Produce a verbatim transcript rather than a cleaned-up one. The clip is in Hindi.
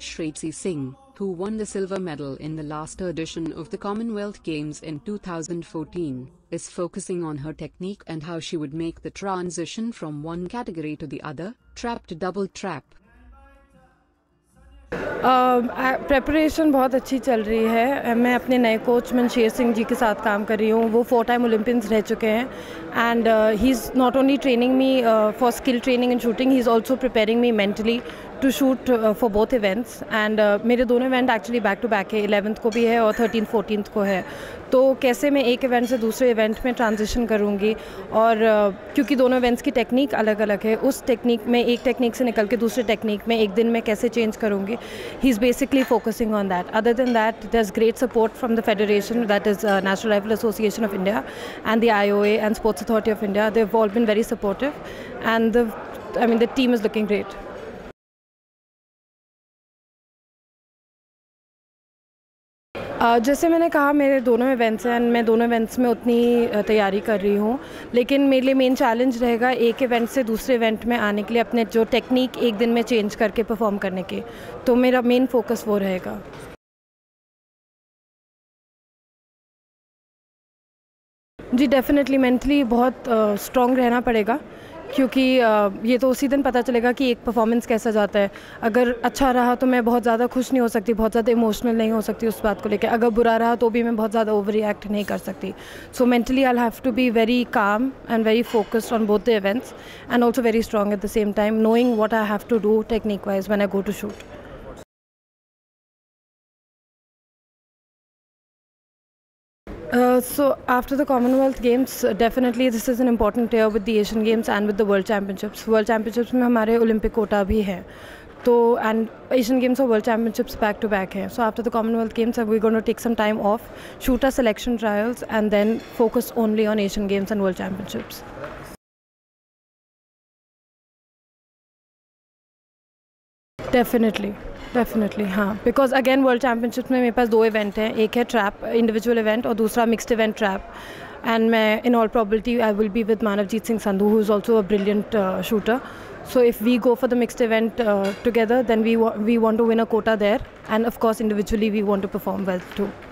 Shreyasi Singh, who won the silver medal in the last edition of the Commonwealth Games in two thousand fourteen, is focusing on her technique and how she would make the transition from one category to the other, trap to double trap. Preparation uh, बहुत अच्छी चल रही है. मैं अपने नए कोच मन शेर सिंह जी के साथ काम कर रही हूँ. वो फोर टाइम ओलंपियंस रह चुके हैं and he is not only training me for skill training and shooting, he is also preparing me mentally to shoot for both events. एंड मेरे दोनों event actually back to back है. इलेवेंथ को भी है और थर्टीन फोर्टीन को है. तो कैसे मैं एक इवेंट से दूसरे इवेंट में ट्रांजिशन करूँगी, और uh, क्योंकि दोनों इवेंट्स की टेक्निक अलग अलग है, उस टेक्निक में एक टेक्निक से निकल के दूसरे टेक्निक में एक दिन में कैसे चेंज करूँगी. He is basically focusing on that. Other than that there is great support from the federation, that is National Rifle Association of India and the I O A and Sports Authority of India. They have all been very supportive and the I mean the team is looking great. Uh, जैसे मैंने कहा, मेरे दोनों इवेंट्स हैं एंड मैं दोनों इवेंट्स में उतनी uh, तैयारी कर रही हूँ, लेकिन मेरे लिए मेन चैलेंज रहेगा एक इवेंट से दूसरे इवेंट में आने के लिए अपने जो टेक्निक एक दिन में चेंज करके परफॉर्म करने के. तो मेरा मेन फोकस वो रहेगा. जी डेफिनेटली मेंटली बहुत स्ट्रॉन्ग uh, रहना पड़ेगा, क्योंकि ये तो उसी दिन पता चलेगा कि एक परफॉर्मेंस कैसा जाता है. अगर अच्छा रहा तो मैं बहुत ज़्यादा खुश नहीं हो सकती, बहुत ज़्यादा इमोशनल नहीं हो सकती उस बात को लेकर. अगर बुरा रहा तो भी मैं बहुत ज़्यादा ओवर रिएक्ट नहीं कर सकती. So mentally I have to be very calm and very focused on both the events and also very strong at the same time, knowing what I have to do technique wise when I go to shoot. Uh, so after the Commonwealth Games, uh, definitely this is an important year with the Asian Games and with the World Championships. World Championships में हमारे Olympic quota भी है, तो and Asian Games और World Championships back to back है. So after the Commonwealth Games, we're going to take some time off, shoot our selection trials, and then focus only on Asian Games and World Championships. Definitely. Definitely हाँ, बिकॉज अगेन वर्ल्ड चैम्पियनशिप में मेरे पास दो इवेंट हैं. एक है ट्रैप इंडिविजुअल इवेंट और दूसरा मिक्स्ड इवेंट ट्रैप. एंड मैं in all probability I will be with Manavjit Singh Sandhu, who is also a brilliant shooter. So if we go for the mixed event uh, together, then we wa we want to win a quota there, and of course individually we want to perform well too.